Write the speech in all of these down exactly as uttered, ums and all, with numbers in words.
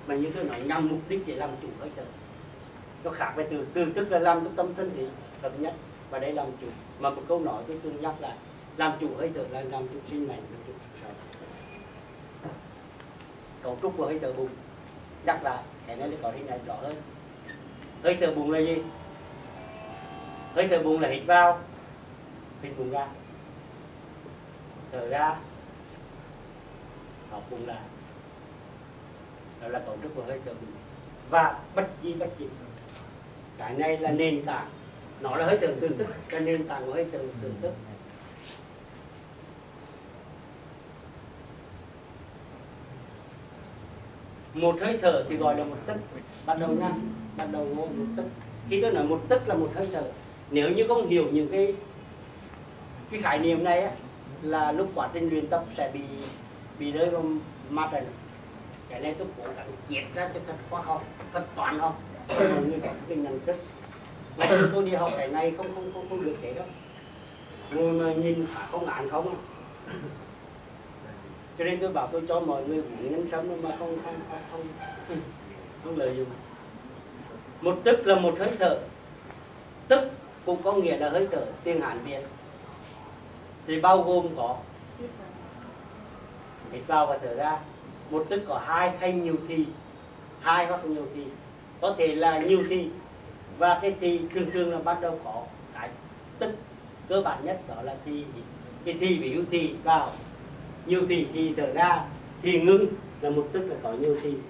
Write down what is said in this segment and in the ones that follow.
mà như tôi nói nhằm mục đích để làm chủ hơi thở. Nó khác với từ từ tức là làm cho tâm thân thể hợp nhất, và đây làm chủ. Mà một câu nói tôi từng nhắc là làm chủ hơi thở là làm chủ sinh mệnh, làm chủ sức sống. Cấu trúc của hơi thở bụng nhắc lại cái này để có hình ảnh rõ hơn. Hơi thở bụng là gì? Hơi thở bụng là hít vào, hít bụng ra, thở ra, thở bụng ra. Đó là cấu trúc của hơi thở bụng. Và bất chi bất dịch, cái này là nền tảng, nó là hơi thở tương tức, là nền tảng của hơi thở tương tức. Một hơi thở thì gọi là một tức. Bắt đầu nha, bắt đầu ngộ một tức. Khi tôi nói một tức là một hơi thở, nếu như không hiểu những cái cái khái niệm này á, là lúc quá trình luyện tập sẽ bị bị rơi vào mặt này. Cái này tôi cố gắng viết ra cho thật khoa học, thật toán học, cho mọi người có cái nhận thức. Mà tôi đi học cái này không không không không được thế đâu. Ngồi mà nhìn không án không. Cho nên tôi bảo tôi cho mọi người uống nhân sâm mà không không không không không, không lợi dụng. Một tức là một hơi thở. Tức cũng có nghĩa là hơi thở tiếng Hán Việt. Thì bao gồm có hít vào và thở ra. Một tức có hai hay nhiều thì, hai hoặc nhiều thì, có thể là nhiều thì, và cái thì thường thường là bắt đầu có cái tức cơ bản nhất, đó là thì. Cái thì ví dụ thì vào, nhiều thì thì thở ra, thì ngưng là một tức là có nhiều thì.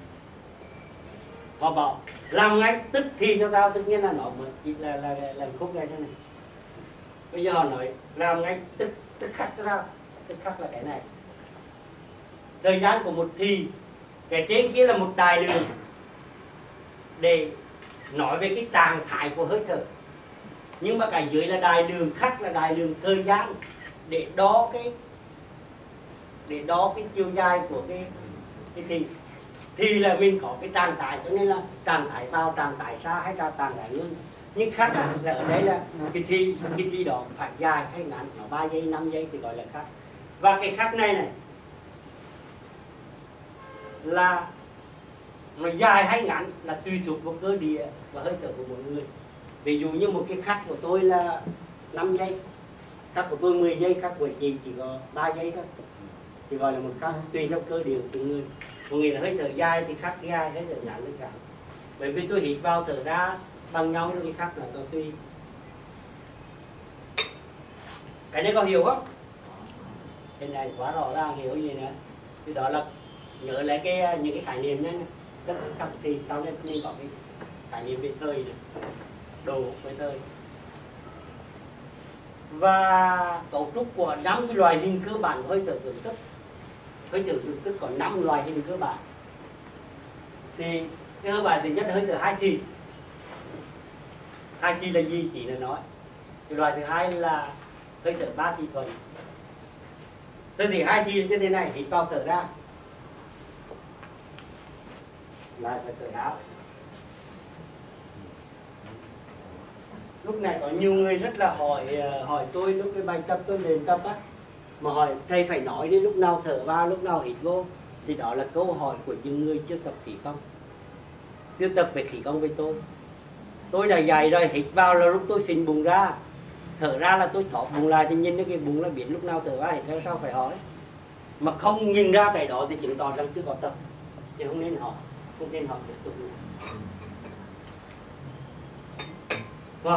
Họ bảo làm ngay tức thì cho tao, tất nhiên là nó chỉ là là làm khúc này thế này. Bây giờ họ nói làm ngay tức tức khắc cho tao, tức khắc là cái này. Thời gian của một thì, cái trên kia là một đài lượng để nói về cái trạng thái của hơi thở. Nhưng mà cái dưới là đài lượng, khắc là đài lượng thời gian để đo cái để đo cái chiều dài của cái cái thì. Thì là mình có cái trạng thái, cho nên là trạng thái vào, trạng thái xa hay là trạng thái ngưng. Nhưng khác là ở đây là cái thì, cái thì đó phải dài hay ngắn, nó ba giây, năm giây thì gọi là khác. Và cái khác này này là nó dài hay ngắn là tùy thuộc vào cơ địa và hơi thở của mỗi người. Ví dụ như một cái khắc của tôi là năm giây, khắc của tôi mười giây, khắc của chị chỉ có ba giây thôi, thì gọi là một khắc tùy theo cơ địa của từng người. Một người là hơi thở dài thì khắc dài, hơi thở ngắn hơi ngắn. Bởi vì tôi hít vào thở ra bằng nhau với cái khắc là tôi tùy. Cái này có hiểu không? Cái này quá rõ ràng, hiểu gì nữa. Thì đó là nhớ lại cái những cái khái niệm nhé. Tất cả thì sau đây nên có cái khái niệm về thời này, đồ với thời. Và cấu trúc của năm cái loại hình cơ bản của hơi thở tương tức. Hơi thở tương tức có năm loại hình cơ bản. Thì cái cơ bản thứ nhất là hơi thở hai thì. Hai thì là gì? Chỉ là nói. Cái loại thứ hai là hơi thở ba thì thuần. Thế thì hai thì như thế này, hít vào thở ra, lại phải thở áo. Lúc này có nhiều người rất là hỏi hỏi tôi lúc cái bài tập tôi luyện tập á, mà hỏi thầy phải nói đi lúc nào thở vào, lúc nào hít vô. Thì đó là câu hỏi của những người chưa tập khí công, chưa tập về khí công với tôi. Tôi đã dạy rồi, hít vào là lúc tôi phình bụng ra, thở ra là tôi thọt bụng lại, thì nhìn cái bụng là biết lúc nào thở vào hít ra, sao phải hỏi. Mà không nhìn ra cái đó thì chứng tỏ rằng chưa có tập, thì không nên hỏi, không nên hỏi tiếp tục nữa. Vâng.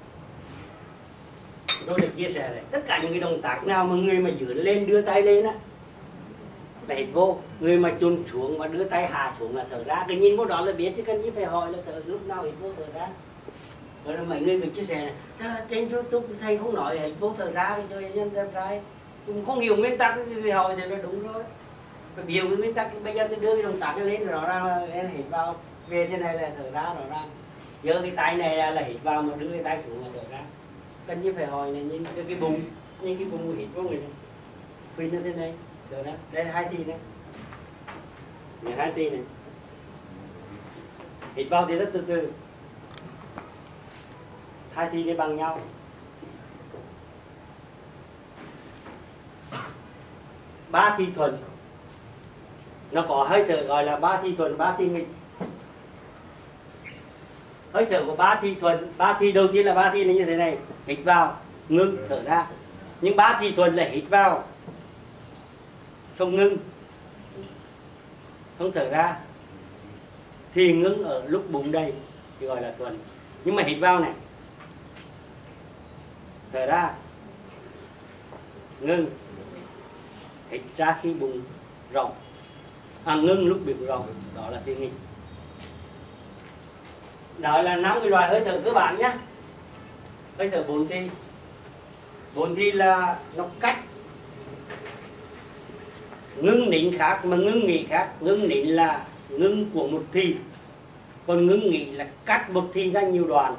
Tôi được chia sẻ này, tất cả những cái động tác nào mà người mà giữ lên đưa tay lên á là hít vô, người mà chôn xuống và đưa tay hạ xuống là thở ra. Cái nhìn vô đó là biết, chứ cần gì phải hỏi là thở lúc nào hít vô thở ra. Rồi là mấy người được chia sẻ này, trên YouTube thầy không nói hít vô thở ra thì tôi nhân tập trai cũng không hiểu nguyên tắc thì hỏi thì là đúng rồi. Phải hiểu cái nguyên tắc, bây giờ tôi đưa cái động tác lên rõ ràng là em hít vào, về trên này là thở ra rõ ràng. Giờ cái tay này là hít vào mà đưa cái tay xuống là thở ra. Cần như phải hỏi này, nhìn cái, cái bụng, nhìn cái bụng hít vô người này, phình như thế này, thở ra. Đây là hai tí này, này hai tí này. Hít vào thì rất từ từ, hai tí này bằng nhau. Ba thì thuần, nó có hơi thở gọi là ba thi thuần, ba thi nghịch. Hơi thở của ba thi thuần, ba thi đầu tiên là ba thi là như thế này, hít vào ngưng thở ra. Nhưng ba thi thuần là hít vào xong ngưng không thở ra, thì ngưng ở lúc bụng đầy thì gọi là thuần. Nhưng mà hít vào này, thở ra, ngưng, hít ra khi bụng rộng, à, ngưng lúc bụng rộng, đó là thi nghịch. Đó là năm cái loại hơi thở cơ bản nhé. Hơi thở bốn thi. Bốn thi là nó cách ngưng nín khác mà ngưng nghỉ khác. Ngưng nín là ngưng của một thi, còn ngưng nghỉ là cắt một thi ra nhiều đoạn.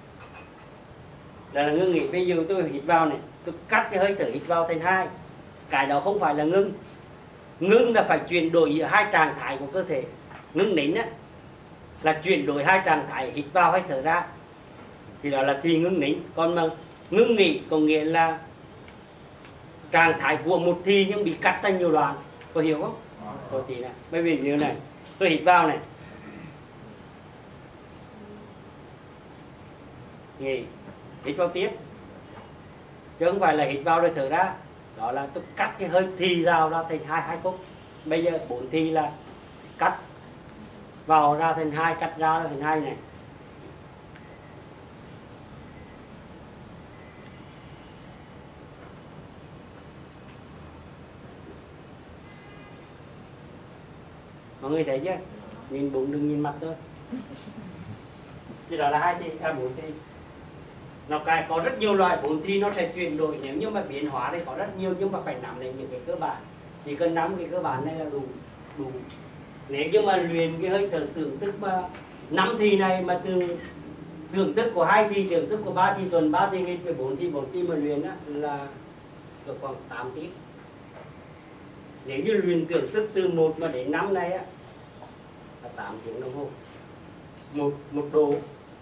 Là ngưng nghỉ. Bây giờ tôi hít vào này, tôi cắt cái hơi thở hít vào thành hai. Cái đó không phải là ngưng. Ngưng là phải chuyển đổi giữa hai trạng thái của cơ thể. Ngưng nín á là chuyển đổi hai trạng thái hít vào hay thở ra, thì đó là thì ngưng nín. Còn mà ngưng nghỉ có nghĩa là trạng thái của một thi nhưng bị cắt thành nhiều đoạn. Có hiểu không? Có tí này. Bởi vì như này, tôi hít vào này, nghỉ, hít vào tiếp, chứ không phải là hít vào rồi thở ra. Đó là tôi cắt cái hơi thi ra ra thành hai hai khúc. Bây giờ bốn thi là cắt vào ra thành hai, cắt ra ra thành hai này. Mọi người thấy chứ? Nhìn bụng đừng nhìn mặt thôi. Thì đó là hai thi, à bốn thi. Nó cái có rất nhiều loại bốn thi, nó sẽ chuyển đổi. Nếu như mà biến hóa thì có rất nhiều, nhưng mà phải nắm lấy những cái cơ bản. Chỉ cần nắm cái cơ bản này là đủ đủ. Nếu như mà luyện cái hơi thở tưởng tức mà năm thi này mà từ tưởng tức của hai thi, tưởng tức của ba thi tuần, ba thi nghịch, với bốn thi, bốn thi mà luyện á là được khoảng tám tiếng. Nếu như luyện tưởng tức từ một mà đến năm này á là tám tiếng đồng hồ. Một một độ.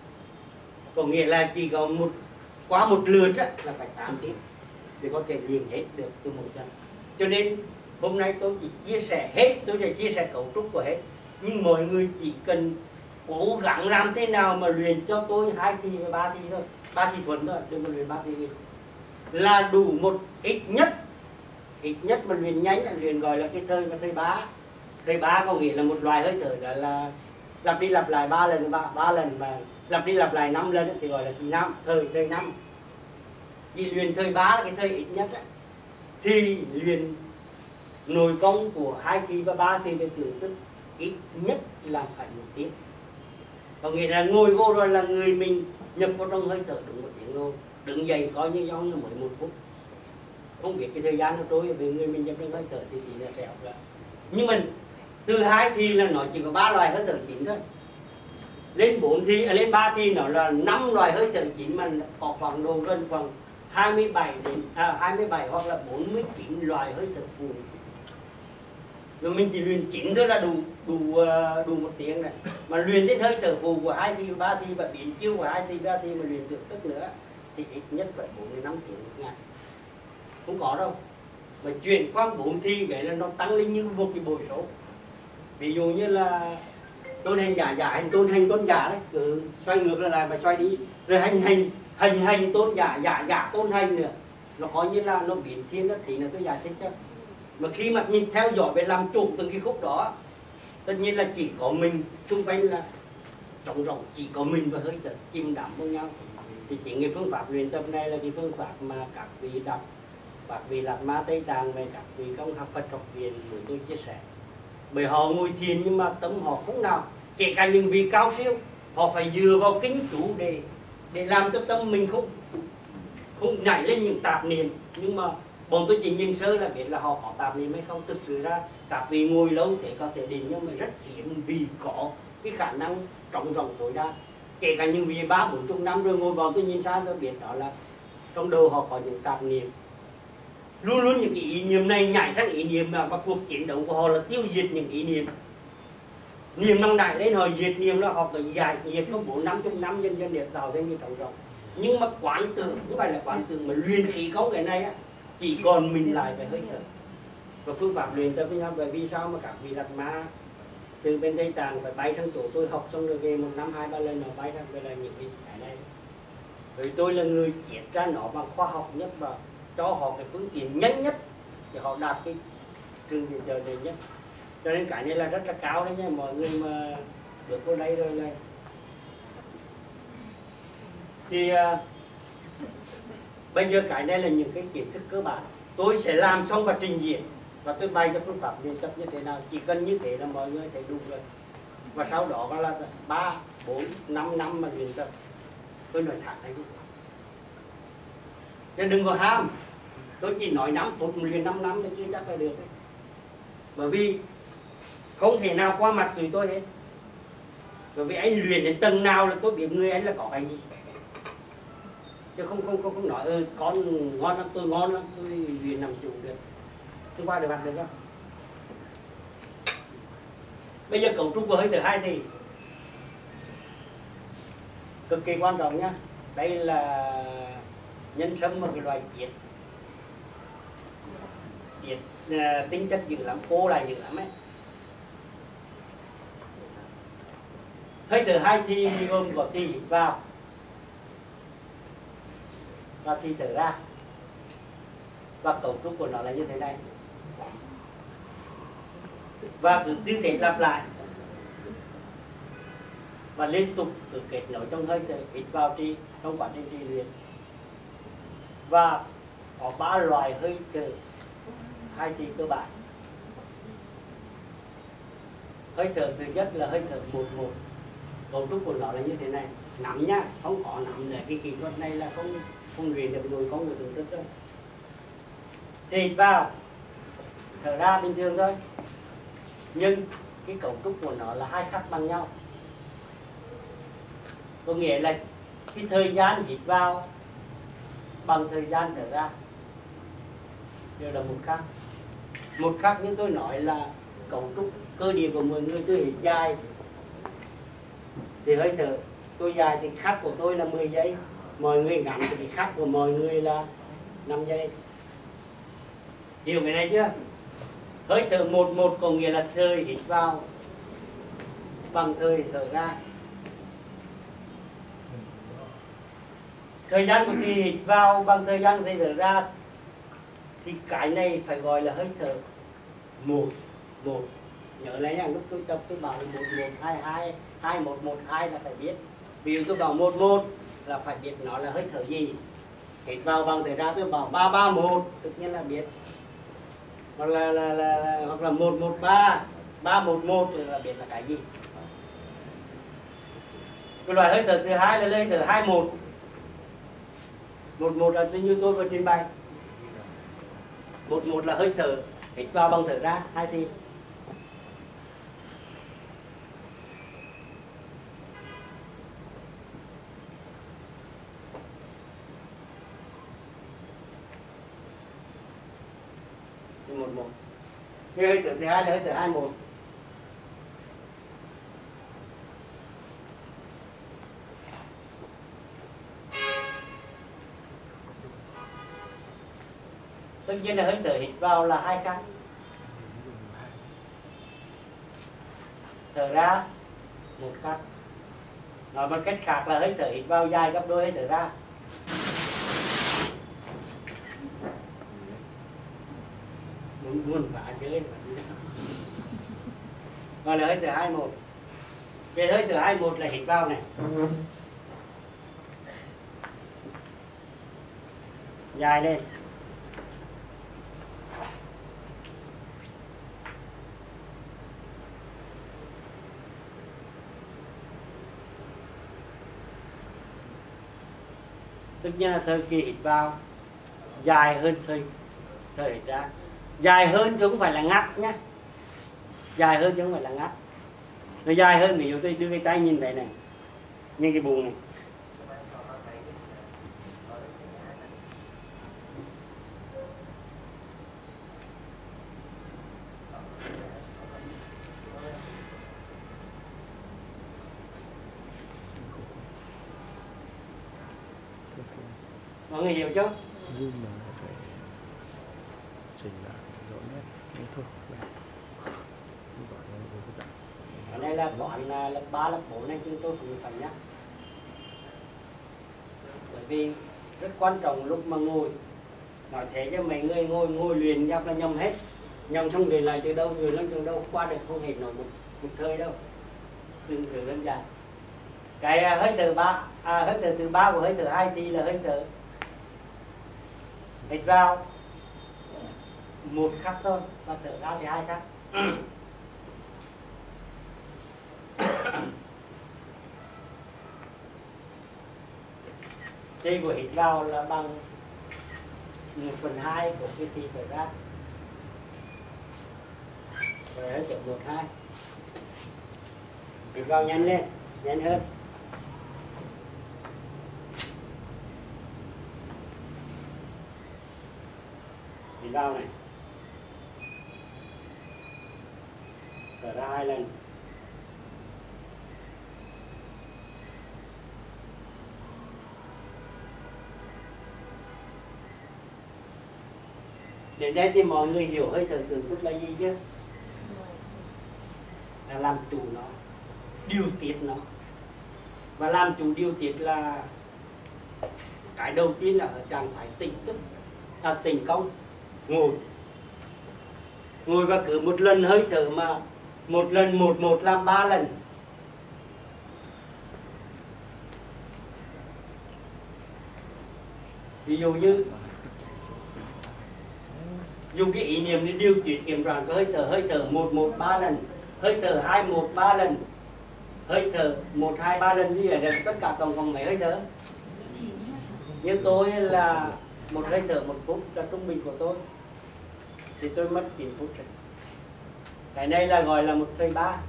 Có nghĩa là chỉ có một qua một lượt á là phải tám tiếng để có thể luyện hết được từ một trận. Cho nên hôm nay tôi chỉ chia sẻ hết, tôi sẽ chia sẻ cấu trúc của hết. Nhưng mọi người chỉ cần cố gắng làm thế nào mà luyện cho tôi hai thi và ba thi thôi, ba thi thuần thôi, đừng có luyện ba thi gì. Là đủ một ít nhất, ít nhất mà luyện nhanh là luyện gọi là cái thời và thời bá. Thời bá có nghĩa là một loại hơi thở đó là lặp đi lặp lại ba lần, ba, ba lần mà lặp đi lặp lại năm lần thì gọi là thời năm, thời thời năm. Vì luyện thời bá là cái thời ít nhất á, thì luyện nội công của hai thi và ba thi về tưởng tức ít nhất là phải một tiếng. Có nghĩa là ngồi vô rồi là người mình nhập vào trong hơi thở đúng một tiếng luôn. Đứng dậy coi như giống như mỗi một phút. Không biết cái thời gian nó trôi về người mình nhập trong hơi thở thì chỉ là sẽ học ra. Nhưng mình từ hai thi là nó chỉ có ba loại hơi thở chính thôi. Lên bốn thi, à, lên ba thi nó là năm loại hơi thở chính, mà có khoảng độ gần khoảng hai mươi bảy đến à, hai mươi bảy hoặc là bốn mươi chín loại hơi thở phụ. Rồi mình chỉ luyện chín thôi là đủ đủ đủ một tiếng này. Mà luyện đến hơi thở phụ của hai thi ba thi và biến chiêu của hai thi ba thi mà luyện được tức nữa thì ít nhất phải bốn mươi lăm tiếng một ngày. Không có đâu. Mà chuyển qua bốn thi vậy là nó tăng lên như một cái bội số. Ví dụ như là tôn hành giả giả hành tôn hành tôn giả đấy, cứ xoay ngược lại và xoay đi, rồi hành hành hành hành tôn giả giả giả tôn hành nữa, nó coi như là nó biến thiên đất tí là tôi giải thích cho. Mà khi mà mình theo dõi về làm chủ từng cái khúc đó, tất nhiên là chỉ có mình, xung quanh là trống rỗng, chỉ có mình và hơi thở chìm đắm với nhau. Thì chính cái phương pháp luyện tập này là cái phương pháp mà các vị đọc, các vị Lạt Ma Tây Tạng về các vị công học Phật học viện của tôi chia sẻ. Bởi họ ngồi thiền nhưng mà tâm họ không nào, kể cả những vị cao siêu, họ phải dựa vào kinh chú để để làm cho tâm mình không không nhảy lên những tạp niệm. Nhưng mà bọn tôi chỉ nhìn sơ là biết là họ có tạp niệm hay không. Thực sự ra các vị ngồi lâu thì có thể định, nhưng mà rất hiếm vì có cái khả năng trống rỗng tối đa. Kể cả những vị ba bốn chục năm rồi ngồi bọn tôi nhìn xa tôi biết đó là trong đầu họ có những tạp niệm. Luôn luôn những cái ý niệm này nhảy sang ý niệm, mà và cuộc chiến đấu của họ là tiêu diệt những ý niệm. Niệm năng đại lên họ diệt niệm đó, họ có giải diệt có bốn năm chục năm dân dân để tạo ra như trống rỗng. Nhưng mà quán tưởng, không phải là quán tưởng mà luyện khí công cái này á, chỉ còn mình lại về hơi thở. và phương pháp luyện tập với nhau. Bởi vì sao mà các vị Đạt Ma từ bên Tây Tạng phải bay sang chỗ tôi học xong rồi về một năm hai ba lần nó bay ra về là những cái này. Bởi tôi là người chiết ra nó bằng khoa học nhất và cho họ cái phương tiện nhanh nhất để họ đạt cái trường giờ này nhất. Cho nên cái này là rất là cao đấy nha, mọi người mà được vô đây rồi này thì uh, bây giờ cái này là những cái kiến thức cơ bản. Tôi sẽ làm xong và trình diễn và tôi bày cho phương pháp luyện tập như thế nào, chỉ cần như thế là mọi người thấy đúng rồi. Và sau đó là ba bốn năm năm mà luyện tập, tôi nói thẳng này, chứ đừng có ham. Tôi chỉ nói năm phút luyện năm năm thì chưa chắc là được đấy. Bởi vì không thể nào qua mặt tụi tôi hết. Bởi vì anh luyện đến tầng nào là tôi biết người anh là có cái gì. Chứ không không không, không nói ơi con ngon lắm, tôi ngon lắm, tôi luyện nằm chủ được, tôi qua được mặt được không? Bây giờ cấu trúc của hơi thở hai thì cực kỳ quan trọng nhá. Đây là nhân sâm, một cái loài chiết chiết uh, tính chất dữ lắm, cô là dữ lắm ấy. Hơi thở hai thì gồm có thì hít vào và thì thở ra, và cấu trúc của nó là như thế này, và cứ tư thế lặp lại và liên tục cứ kết nối trong hơi thở hít vào đi trong quá trình đi luyện. Và có ba loại hơi thở hai thì cơ bản. Hơi thở thứ nhất là hơi thở một một, cấu trúc của nó là như thế này, nắm nhá, không có nắm để cái kỹ thuật này là không không luyện được rồi, không được thưởng thức đâu. Hít vào, thở ra bình thường thôi, nhưng cái cấu trúc của nó là hai khác bằng nhau. Có nghĩa là cái thời gian hít vào bằng thời gian thở ra đều là một khác. Một khác như tôi nói là cấu trúc cơ địa của mọi người, tôi hít dài thì hơi thở tôi dài thì khắc của tôi là mười giây, mọi người ngắn thì khắc của mọi người là năm giây. Hiểu cái này chưa? Hơi thở một một có nghĩa là thời hít vào bằng thời thở ra. Thời gian của thì hít vào bằng thời gian của thì thở ra, thì cái này phải gọi là hơi thở một một. Nhớ lấy nha, lúc tôi tập tôi bảo là một một hai hai hai một một hai là phải biết. Ví dụ tôi bảo một một là phải biết nó là hơi thở gì. Hít vào bằng thời ra tôi bảo ba ba một tự nhiên là biết. Hoặc là là, là, là hoặc là một một ba ba một một là biết là cái gì. Cái loại hơi thở thứ hai là hơi thở hai một. Một một là như tôi vừa trình bày. Một một là hơi thở hít vào bằng thở ra hai thì. Một một. Cái hơi thở thứ hai là hơi thở hai một. Tất nhiên là hơi thở hít vào là hai khác, thở ra một khác. Nói một cách khác là hơi thở hít vào dài gấp đôi hơi thở ra. Muốn muốn phá chơi gọi là hơi thở hai một. Cái hơi thở hai một là hít vào này, dài lên, tất nhiên là thời kỳ hít vào dài hơn thời thời hít ra. Dài hơn chứ không phải là ngắt nhé, dài hơn chứ không phải là ngắt. Nó dài hơn, ví dụ tôi đưa cái tay nhìn thấy này, nhìn cái bụng này, mọi người hiểu chưa? Nhưng mà phải chỉnh lại rõ nét. là toán là lớp ba lớp bốn này chúng tôi cũng phải nhắc, bởi vì rất quan trọng lúc mà ngồi nói thế cho mấy người ngồi ngồi luyện gặp là nhầm hết, nhầm xong luyện lại từ đâu người lên từ đâu qua được không hề nổi một, một thời đâu, đừng thử đơn giản. Cái à, hơi thở ba à, hơi thở từ ba của hơi thở hai thì là hơi thở hít vào một khắc thôi và thở ra thì hai khắc. Chi của hít vào là bằng một phần hai của cái chi thở ra, rồi hơi thở một hai, hít vào nhanh lên, nhanh hơn. Hít vào này, thở ra hai lần. Đến đây thì mọi người hiểu hơi thở tưởng tức là gì chứ? Là làm chủ nó, điều tiết nó. Và làm chủ điều tiết là cái đầu tiên là ở trạng thái tỉnh thức, à, tỉnh công, ngồi. Ngồi và cứ một lần hơi thở mà một lần một một làm ba lần. Ví dụ như dùng cái ý niệm để điều chỉnh kiểm soát cái hơi thở, hơi thở một một ba lần, hơi thở hai một ba lần, hơi thở một hai ba lần, như vậy là tất cả tổng cộng mấy hơi thở. Như tôi là một hơi thở một phút là trung bình của tôi, thì tôi mất chín phút rồi. Cái này là gọi là một thời ba.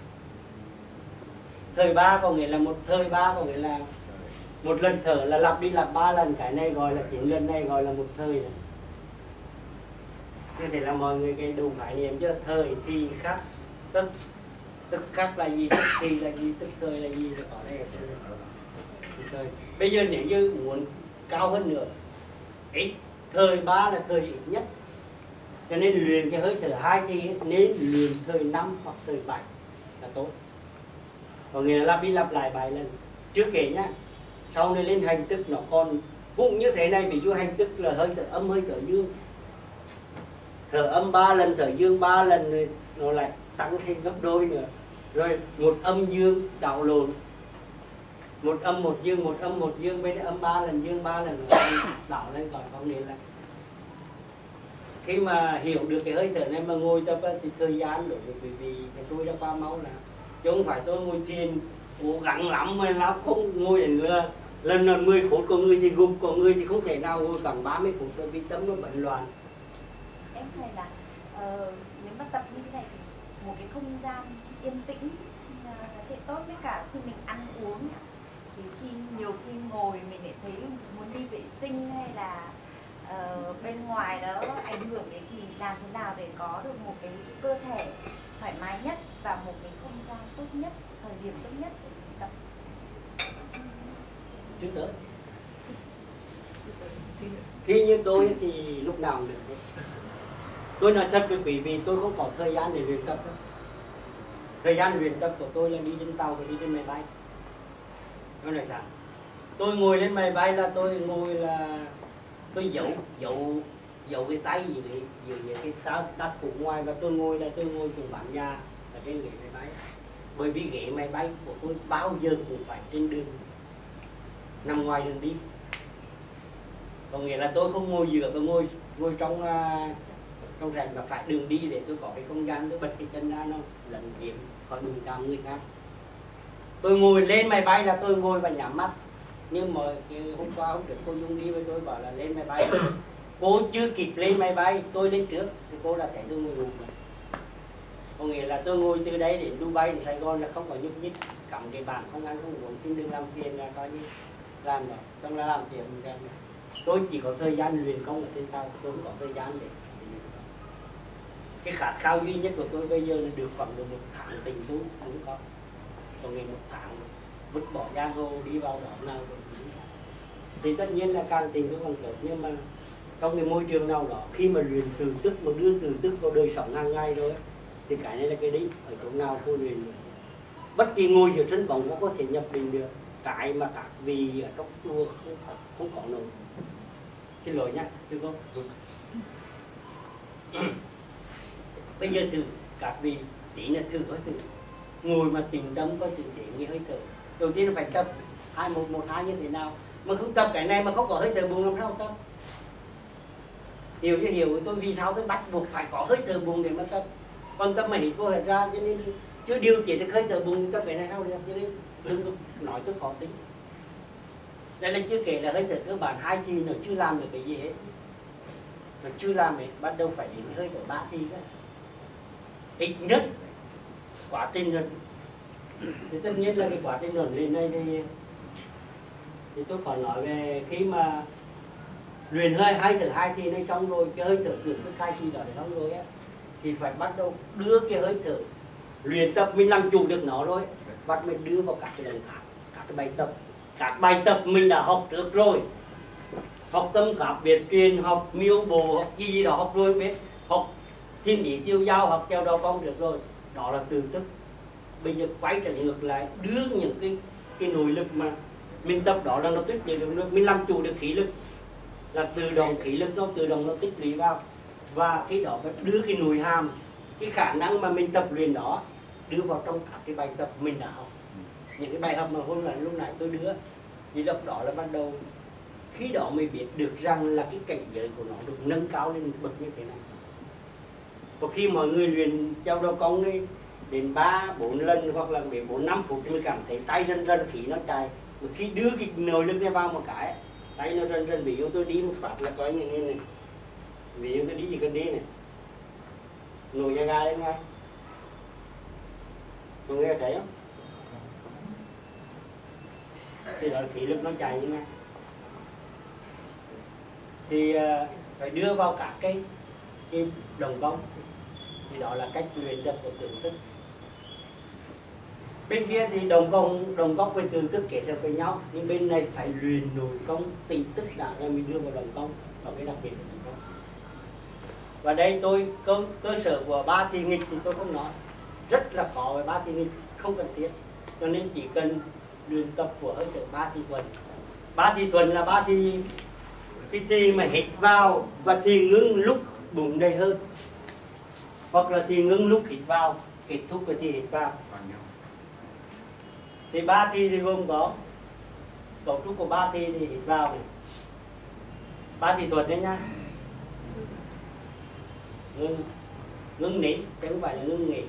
Thời ba có nghĩa là một thời ba có nghĩa là một lần thở là lặp đi lặp ba lần, cái này gọi là chín lần này gọi là một thời rồi. Như thế là mọi người cái đủ khái niệm chưa? Thời thì khắc, tức tức khắc là gì, tức thì là gì, tức thời là gì, thì có đây thời. Bây giờ nếu như muốn cao hơn nữa, ít thời ba là thời ít nhất, cho nên luyện cái hơi thở hai thì nên luyện thời năm hoặc thời bảy là tốt. Có nghĩa là lặp đi lặp lại bảy lần. Chưa kể nhá, sau này lên hành tức nó còn cũng như thế này, ví dụ hành tức là hơi thở âm, hơi thở dương. Thở âm ba lần, thở dương ba lần, rồi nó lại tăng thêm gấp đôi nữa. Rồi một âm dương đảo lộn, một âm một dương, một âm một dương, bên đây âm ba lần, dương ba lần, đảo lên còn có nghĩa là khi mà hiểu được cái hơi thở này mà ngồi tập thì thời gian đối với quý vị thì tôi đã qua máu là chứ không phải tôi ngồi thiền cố gắng lắm mà nó không ngồi đến nữa lần lần mười phút, của người thì gục, của người thì không thể nào ngồi khoảng ba mươi phút rồi vì tâm nó bận loạn. Em thầy là uh, nếu mà tập như thế này thì một cái không gian yên tĩnh uh, nó sẽ tốt, với cả khi mình ăn uống thì khi nhiều khi ngồi mình lại thấy muốn đi vệ sinh hay là uh, bên ngoài đó ảnh hưởng đến, thì làm thế nào để có được một cái cơ thể thoải mái nhất và một cái không gian tốt nhất, thời điểm tốt nhất để mình tập. Trước tới khi như tôi thì lúc nào cũng được. Tôi nói thật với quý vị, tôi không có thời gian để luyện tập đâu. Thời gian luyện tập của tôi là đi trên tàu và đi trên máy bay. Tôi nói rằng tôi ngồi lên máy bay là tôi ngồi là tôi giấu giấu giấu cái tay gì đấy, giữa những cái tát tát phủ ngoài, và tôi ngồi là tôi ngồi cùng bạn nhà ở trên ghế máy bay. Bởi vì ghế máy bay của tôi bao giờ cũng phải trên đường, nằm ngoài đường đi. Có nghĩa là tôi không ngồi giữa và ngồi ngồi trong uh, trong rành, và phải đường đi để tôi có cái không gian tôi bật cái chân ra nó lẫn chiếm khỏi đụng chạm người khác. Tôi ngồi lên máy bay là tôi ngồi và nhắm mắt. Nhưng mà hôm qua hôm trước cô Dung đi với tôi bảo là lên máy bay, cô chưa kịp lên máy bay tôi lên trước thì cô đã thấy tôi ngồi ngủ rồi. Có nghĩa là tôi ngồi từ đấy đến Dubai đến Sài Gòn là không có nhúc nhích, cắm cái bàn không ăn không uống, trên đường làm phiền là coi như làm đó, xong là làm tiền mình ra. Tôi chỉ có thời gian luyện công ở trên tàu, tôi không có thời gian để, để luyện công. Cái khát khao duy nhất của tôi bây giờ là được khoảng được một tháng tình tu, không có. Còn ngày một tháng vứt bỏ giang hồ đi vào đó nào rồi thì tất nhiên là càng tình tu càng tốt, nhưng mà trong cái môi trường nào đó khi mà luyện từ tức, mà đưa từ tức vào đời sống hàng ngày rồi thì cái này là cái đích ở chỗ nào cô luyện được. bất kỳ ngôi giữa sân bóng cũng có thể nhập định được cái mà các vị ở trong chùa không, không có nổi. Xin lỗi nhé, chứ không. Bây giờ thử các vị tí là thử hơi thử ngồi mà tìm tâm coi tự thể nghe hơi thở. Đầu tiên là phải tập hai một một hai như thế nào, mà không tập cái này mà không có hơi thở bụng làm sao tập. Hiểu chứ hiểu tôi vì sao tôi bắt buộc phải có hơi thở bụng để mà tập. Còn tập mà hít vô hết ra cho nên chưa điều chế được hơi thở bụng thì tập cái này sao được, cho nên đừng nói tôi khó tính. Đây là chưa kể là hơi thở cơ bản hai chi nó chưa làm được cái gì hết, nó chưa làm hết, bắt đầu phải đến hơi thở ba chi đó. Ít nhất quá trình rồi thì tất nhiên là cái quá trình rồi lên đây thì, thì tôi còn nói về khi mà luyện hơi hai thở hai chi này xong rồi, cái hơi thở được cái hai chi đó để xong rồi á, thì phải bắt đầu đưa cái hơi thở luyện tập mình làm chủ được nó rồi, bắt mình đưa vào các cái lần khác, các cái bài tập, các bài tập mình đã học trước rồi, học tâm các biệt truyền, học miêu bồ, học gì gì đó học rồi biết, học thiên ý tiêu giao, học treo đầu con được rồi, đó là từ tức. Bây giờ quay trở ngược lại đưa những cái cái nội lực mà mình tập đó là nó tích lũy được, mình làm chủ được khí lực là tự động khí lực nó tự động nó tích lũy vào, và khi đó mới đưa cái nội hàm, cái khả năng mà mình tập luyện đó đưa vào trong các cái bài tập mình đã học. Những cái bài học mà hôm nay lúc nãy tôi đưa thì lúc đó là ban đầu, khi đó mới biết được rằng là cái cảnh giới của nó được nâng cao lên bậc như thế này. Và khi mọi người luyện treo đầu cong đi đến ba bốn lần hoặc là bốn năm phút thì mình cảm thấy tay rần rần khí nó chạy. Mà khi đưa cái nội lực này vào một cái tay nó rần rần, ví dụ tôi đi một phát là coi như thế này, ví dụ tôi đi chỉ cần đi này, nổi da gà lên ngay, mọi người thấy không? Thì đó là khí lực nó chạy như thế này. Thì uh, phải đưa vào các cái, cái đồng công, thì đó là cách luyện tập của tưởng thức. Bên kia thì đồng công đồng công với tưởng thức kết hợp với nhau, nhưng bên này phải luyện nội công tỉnh thức đã rồi mình đưa vào đồng công, vào cái đặc biệt của đồng công. Và đây tôi cơ, cơ sở của ba thì nghịch thì tôi không nói, rất là khó với ba thì nghịch, không cần thiết, cho nên chỉ cần luyện tập của hơi thở ba thì thuần. Ba thì thuần là ba thì cái thì mà hít vào và thì ngưng lúc bụng đầy hơn, hoặc là thì ngưng lúc hít vào, kết thúc cái thì hít vào. Thì ba thì thì gồm có cấu trúc của ba thì thì hít vào này, ba thì thuần đấy nhá, ngưng ngưng nín chứ không phải là ngưng nghỉ,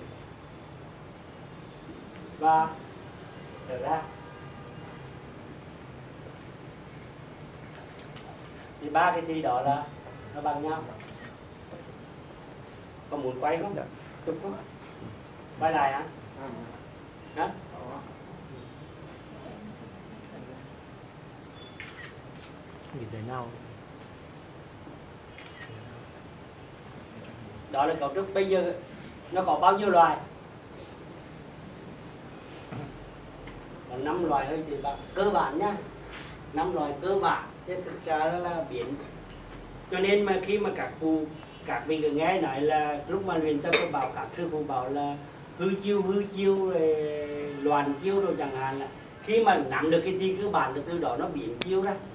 và thở ra. Thì ba cái thì đó là nó bằng nhau. Có muốn quay không? Chụp không? Quay lại hả? Hả? Nhìn thấy nào? Đó là cấu trúc. Bây giờ nó có bao nhiêu loài? Có năm loài hơi thì là cơ bản nhá, năm loài cơ bản, chứ thực ra là biến. Cho nên mà khi mà các cụ các vị cứ nghe nói là lúc mà luyện tập tôi bảo các sư phụ bảo là hư chiêu hư chiêu rồi loạn chiêu rồi chẳng hạn, là khi mà nắm được cái gì cơ bản từ đó nó biến chiêu ra.